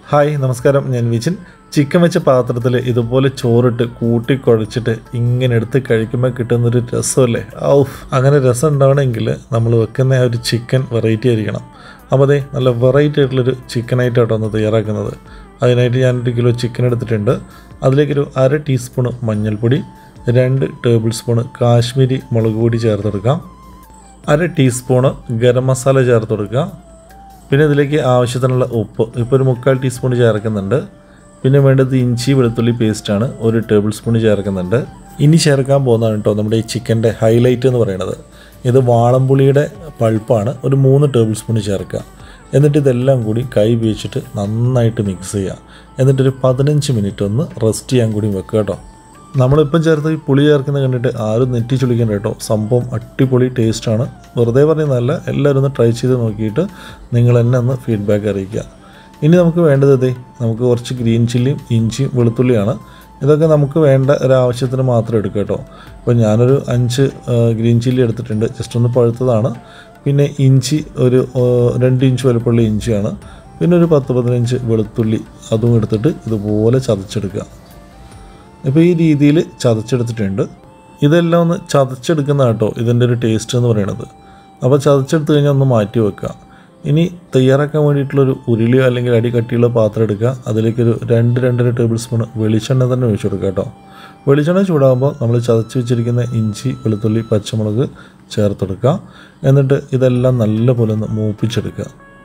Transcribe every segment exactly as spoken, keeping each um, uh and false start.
Hi നമസ്കാരം, ഞാൻ Vijin. Chicken വെച്ച പാത്രത്തിൽ ഇതുപോലെ ചോറിട്ട് കൂട്ടി കുഴച്ചിട്ട് ഇങ്ങനെ എടുത്ത് കഴിക്കുമ്പോൾ കിട്ടുന്നൊരു രസമല്ലേ. ഔഫ്, അങ്ങനെ രസം ഉണ്ടാവണമെങ്കിൽ നമ്മൾ വെക്കുന്ന ആ ഒരു ചിക്കൻ വെറൈറ്റി ആയിരിക്കണം. അപ്പോൾ അതേ നല്ല വെറൈറ്റി ആയിട്ടുള്ളൊരു ചിക്കനായിട്ടാണ് ഒന്ന് തയ്യാറാക്കുന്നത്. അതിനായിട്ട് ഞാനൊരു കിലോ ചിക്കൻ എടുത്തിട്ടുണ്ട്. അതിലേക്കൊരു അര ടീസ്പൂണ് മഞ്ഞൾപ്പൊടി, രണ്ട് ടേബിൾ സ്പൂണ് കാശ്മീരി മുളക് പൊടി ചേർത്തെടുക്കാം, അര ടീസ്പൂണ് ഗരം മസാല ചേർത്ത് കൊടുക്കുക. പിന്നെ ഇതിലേക്ക് ആവശ്യത്തിനുള്ള ഉപ്പ് ഇപ്പോൾ ഒരു മുക്കാൽ ടീസ്പൂൺ ചേർക്കുന്നുണ്ട്. പിന്നെ വേണ്ടത് ഇഞ്ചി വെളുത്തുള്ളി പേസ്റ്റാണ്, ഒരു ടേബിൾ സ്പൂൺ ചേർക്കുന്നുണ്ട്. ഇനി ചേർക്കാൻ പോകുന്നതാണ് കേട്ടോ നമ്മുടെ ഈ ചിക്കൻ്റെ ഹൈലൈറ്റ് എന്ന് പറയുന്നത്. ഇത് വാളംപുളിയുടെ പൾപ്പാണ്, ഒരു മൂന്ന് ടേബിൾ സ്പൂൺ ചേർക്കുക. എന്നിട്ട് ഇതെല്ലാം കൂടി കൈ ഉപയോഗിച്ചിട്ട് നന്നായിട്ട് മിക്സ് ചെയ്യുക. എന്നിട്ടൊരു പതിനഞ്ച് മിനിറ്റ് ഒന്ന് റെസ്റ്റ് ചെയ്യാൻ കൂടി വെക്കുക കേട്ടോ. നമ്മളിപ്പം ചേർത്ത് ഈ പുളി ചേർക്കുന്നത് കണ്ടിട്ട് ആരും നെറ്റി ചുളിക്കേണ്ട കേട്ടോ. സംഭവം അടിപൊളി ടേസ്റ്റാണ്. വെറുതെ പറയുന്നതല്ല, എല്ലാവരും ഒന്ന് ട്രൈ ചെയ്ത് നോക്കിയിട്ട് നിങ്ങൾ എന്നെ ഒന്ന് ഫീഡ്ബാക്ക് അറിയിക്കുക. ഇനി നമുക്ക് വേണ്ടത് ഇതേ നമുക്ക് കുറച്ച് ഗ്രീൻ ചില്ലിയും ഇഞ്ചിയും വെളുത്തുള്ളിയാണ്. ഇതൊക്കെ നമുക്ക് വേണ്ട ഒരാവശ്യത്തിന് മാത്രം എടുക്കുക കേട്ടോ. ഇപ്പോൾ ഞാനൊരു അഞ്ച് ഗ്രീൻ ചില്ലി എടുത്തിട്ടുണ്ട്, ജസ്റ്റ് ഒന്ന് പഴുത്തതാണ്. പിന്നെ ഇഞ്ചി ഒരു രണ്ട് ഇഞ്ച് വലുപ്പമുള്ള ഇഞ്ചിയാണ്. പിന്നെ ഒരു പത്ത് പതിനഞ്ച് വെളുത്തുള്ളി അതും എടുത്തിട്ട് ഇതുപോലെ ചതച്ചെടുക്കുക. ഇപ്പോൾ ഈ രീതിയിൽ ചതച്ചെടുത്തിട്ടുണ്ട്. ഇതെല്ലാം ഒന്ന് ചതച്ചെടുക്കുന്ന കേട്ടോ ഇതിൻ്റെ ഒരു ടേസ്റ്റ് എന്ന് പറയുന്നത്. അപ്പോൾ ചതച്ചെടുത്ത് കഴിഞ്ഞാൽ ഒന്ന് മാറ്റി വെക്കുക. ഇനി തയ്യാറാക്കാൻ വേണ്ടിയിട്ടുള്ളൊരു ഉരുളിയോ അല്ലെങ്കിൽ അടി കട്ടിയുള്ള പാത്രം എടുക്കുക. അതിലേക്കൊരു രണ്ട് രണ്ടര ടേബിൾ സ്പൂൺ വെളിച്ചെണ്ണ തന്നെ ഒഴിച്ചു കൊടുക്കുക കേട്ടോ. വെളിച്ചെണ്ണ ചൂടാകുമ്പോൾ നമ്മൾ ചതച്ച് വെച്ചിരിക്കുന്ന ഇഞ്ചി വെളുത്തുള്ളി പച്ചമുളക് ചേർത്തെടുക്കുക. എന്നിട്ട് ഇതെല്ലാം നല്ലപോലെ ഒന്ന് മൂപ്പിച്ചെടുക്കുക.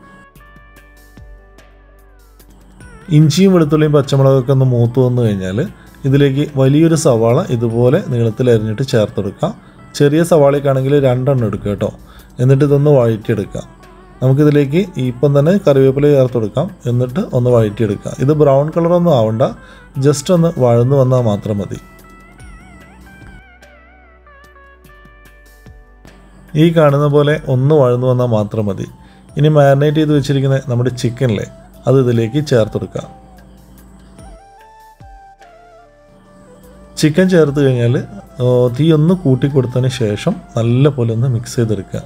ഇഞ്ചിയും വെളുത്തുള്ളിയും പച്ചമുളകൊക്കെ ഒന്ന് മൂത്ത് വന്നു കഴിഞ്ഞാൽ ഇതിലേക്ക് വലിയൊരു സവാള ഇതുപോലെ നീളത്തിൽ അരിഞ്ഞിട്ട് ചേർത്തെടുക്കുക. ചെറിയ സവാളയ്ക്കാണെങ്കിൽ രണ്ടെണ്ണം എടുക്കുക കേട്ടോ. എന്നിട്ട് ഇതൊന്ന് വഴറ്റിയെടുക്കുക. നമുക്കിതിലേക്ക് ഇപ്പം തന്നെ കറിവേപ്പില ചേർത്ത് കൊടുക്കാം. എന്നിട്ട് ഒന്ന് വഴറ്റിയെടുക്കുക. ഇത് ബ്രൗൺ കളറൊന്നും ആവണ്ട, ജസ്റ്റ് ഒന്ന് വഴന്നു വന്നാൽ മാത്രം മതി. ഈ കാണുന്ന പോലെ ഒന്ന് വഴന്നു വന്നാൽ മാത്രം മതി. ഇനി മാരിനേറ്റ് ചെയ്ത് വെച്ചിരിക്കുന്ന നമ്മുടെ ചിക്കനിലെ അത് ഇതിലേക്ക് ചേർത്ത് കൊടുക്കുക. ചിക്കൻ ചേർത്ത് കഴിഞ്ഞാൽ തീ ഒന്ന് കൂട്ടി കൊടുത്തതിന് ശേഷം നല്ല പോലെ ഒന്ന് മിക്സ് ചെയ്തെടുക്കുക.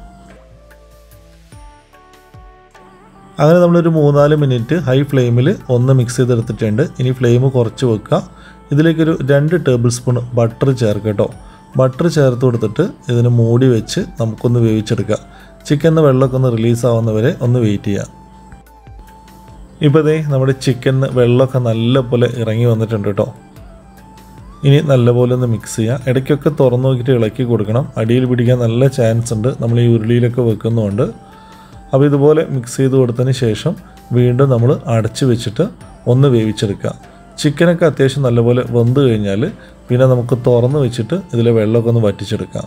അങ്ങനെ നമ്മളൊരു മൂന്നാല് മിനിറ്റ് ഹൈ ഫ്ലെയിമിൽ ഒന്ന് മിക്സ് ചെയ്തെടുത്തിട്ടുണ്ട്. ഇനി ഫ്ലെയിം കുറച്ച് വെക്കുക. ഇതിലേക്കൊരു രണ്ട് ടേബിൾ സ്പൂൺ ബട്ടർ ചേർക്കുക കേട്ടോ. ബട്ടർ ചേർത്ത് കൊടുത്തിട്ട് ഇതിന് മൂടി വെച്ച് നമുക്കൊന്ന് വേവിച്ചെടുക്കുക. ചിക്കനിന്ന് വെള്ളമൊക്കെ ഒന്ന് റിലീസ് ആവുന്നവരെ ഒന്ന് വെയിറ്റ് ചെയ്യുക. ഇപ്പോൾ ദേ നമ്മുടെ ചിക്കനിന്ന് വെള്ളമൊക്കെ നല്ലപോലെ ഇറങ്ങി വന്നിട്ടുണ്ട് കേട്ടോ. ഇനി നല്ലപോലെ ഒന്ന് മിക്സ് ചെയ്യുക. ഇടയ്ക്കൊക്കെ തുറന്നു നോക്കിയിട്ട് ഇളക്കി കൊടുക്കണം. അടിയിൽ പിടിക്കാൻ നല്ല ചാൻസ് ഉണ്ട് നമ്മൾ ഈ ഉരുളിയിലൊക്കെ വെക്കുന്നുണ്ട്. അപ്പോൾ ഇതുപോലെ മിക്സ് ചെയ്ത് കൊടുത്തതിന് ശേഷം വീണ്ടും നമ്മൾ അടച്ച് വെച്ചിട്ട് ഒന്ന് വേവിച്ചെടുക്കുക. ചിക്കനൊക്കെ അത്യാവശ്യം നല്ലപോലെ വെന്ത് കഴിഞ്ഞാൽ പിന്നെ നമുക്ക് തുറന്ന് വെച്ചിട്ട് ഇതിലെ വെള്ളമൊക്കെ ഒന്ന് വറ്റിച്ചെടുക്കാം.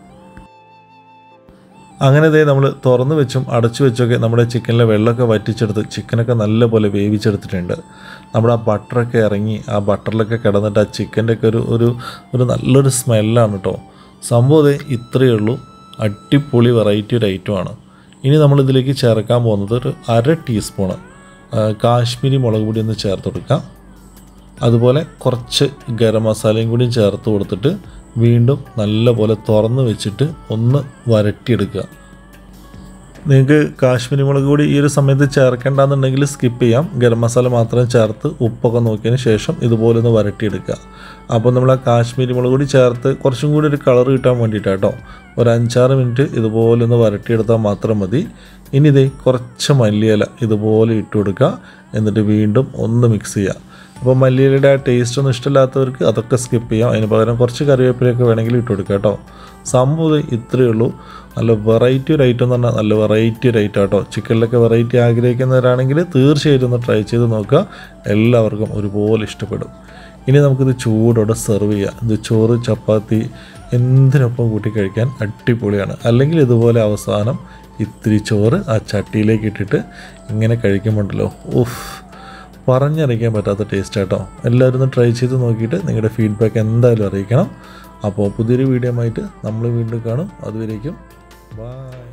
അങ്ങനെ ദേ നമ്മൾ തുറന്ന് വെച്ചും അടച്ചു വെച്ചൊക്കെ നമ്മുടെ ചിക്കനിലെ വെള്ളമൊക്കെ വറ്റിച്ചെടുത്ത് ചിക്കനൊക്കെ നല്ലപോലെ വേവിച്ചെടുത്തിട്ടുണ്ട്. നമ്മുടെ ആ ബട്ടറൊക്കെ ഇറങ്ങി ആ ബട്ടറിലൊക്കെ കിടന്നിട്ട് ആ ചിക്കൻ്റെ ഒക്കെ ഒരു ഒരു ഒരു നല്ലൊരു സ്മെല്ലാണ് കേട്ടോ. സംഭവം ഇത്രയേ ഉള്ളൂ. അടിപൊളി വെറൈറ്റി ഒരു ഐറ്റമാണ്. ഇനി നമ്മളിതിലേക്ക് ചേർക്കാൻ പോകുന്നത് ഒരു അര ടീസ്പൂണ് കാശ്മീരി മുളക് പൊടി ഒന്ന് ചേർത്ത് കൊടുക്കുക. അതുപോലെ കുറച്ച് ഗരം മസാലയും കൂടി ചേർത്ത് കൊടുത്തിട്ട് വീണ്ടും നല്ലപോലെ തുറന്ന് വെച്ചിട്ട് ഒന്ന് വരട്ടിയെടുക്കുക. നിങ്ങൾക്ക് കാശ്മീരി മുളക് പൊടി ഈ ഒരു സമയത്ത് ചേർക്കേണ്ടെന്നുണ്ടെങ്കിൽ സ്കിപ്പ് ചെയ്യാം. ഗരം മസാല മാത്രം ചേർത്ത് ഉപ്പൊക്കെ നോക്കിയതിന് ശേഷം ഇതുപോലെ ഒന്ന് വരട്ടിയെടുക്കുക. അപ്പോൾ നമ്മൾ ആ കാശ്മീരി മുളക് പൊടി ചേർത്ത് കുറച്ചും കൂടി ഒരു കളർ കിട്ടാൻ വേണ്ടിയിട്ടാണ് കേട്ടോ. ഒരു അഞ്ചാറ് മിനിറ്റ് ഇതുപോലെ ഒന്ന് വരട്ടിയെടുത്താൽ മാത്രം മതി. ഇനി ഇതേ കുറച്ച് മല്ലിയില ഇതുപോലെ ഇട്ട് കൊടുക്കുക. എന്നിട്ട് വീണ്ടും ഒന്ന് മിക്സ് ചെയ്യുക. അപ്പോൾ മല്ലിയിലയുടെ ആ ടേസ്റ്റ് ഒന്നും ഇഷ്ടമില്ലാത്തവർക്ക് അതൊക്കെ സ്കിപ്പ് ചെയ്യാം. അതിന് പകരം കുറച്ച് കറിവേപ്പിലയൊക്കെ വേണമെങ്കിൽ ഇട്ട് കൊടുക്കുക കേട്ടോ. സംഭവം ഇത്രയേ ഉള്ളൂ. നല്ല വെറൈറ്റി ഒരു ഐറ്റം എന്ന് പറഞ്ഞാൽ നല്ല വെറൈറ്റി ഒരു ഐറ്റം കേട്ടോ. ചിക്കനിലൊക്കെ വെറൈറ്റി ആഗ്രഹിക്കുന്നവരാണെങ്കിൽ തീർച്ചയായിട്ടും ഒന്ന് ട്രൈ ചെയ്ത് നോക്കുക. എല്ലാവർക്കും ഒരുപോലെ ഇഷ്ടപ്പെടും. ഇനി നമുക്കിത് ചൂടോടെ സെർവ് ചെയ്യാം. ഇത് ചോറ് ചപ്പാത്തി എന്തിനൊപ്പം കൂട്ടി കഴിക്കാൻ അടിപൊളിയാണ്. അല്ലെങ്കിൽ ഇതുപോലെ അവസാനം ഇത്തിരി ചോറ് ആ ചട്ടിയിലേക്ക് ഇട്ടിട്ട് ഇങ്ങനെ കഴിക്കുമ്പോണ്ടല്ലോ, ഉഫ്, പറഞ്ഞറിയിക്കാൻ പറ്റാത്ത ടേസ്റ്റ് കേട്ടോ. എല്ലാവരും ഒന്ന് ട്രൈ ചെയ്ത് നോക്കിയിട്ട് നിങ്ങളുടെ ഫീഡ്ബാക്ക് എന്തായാലും അറിയിക്കണം. അപ്പോൾ പുതിയൊരു വീഡിയോ ആയിട്ട് നമ്മൾ വീണ്ടും കാണും. അതുവരേക്കും ബൈ.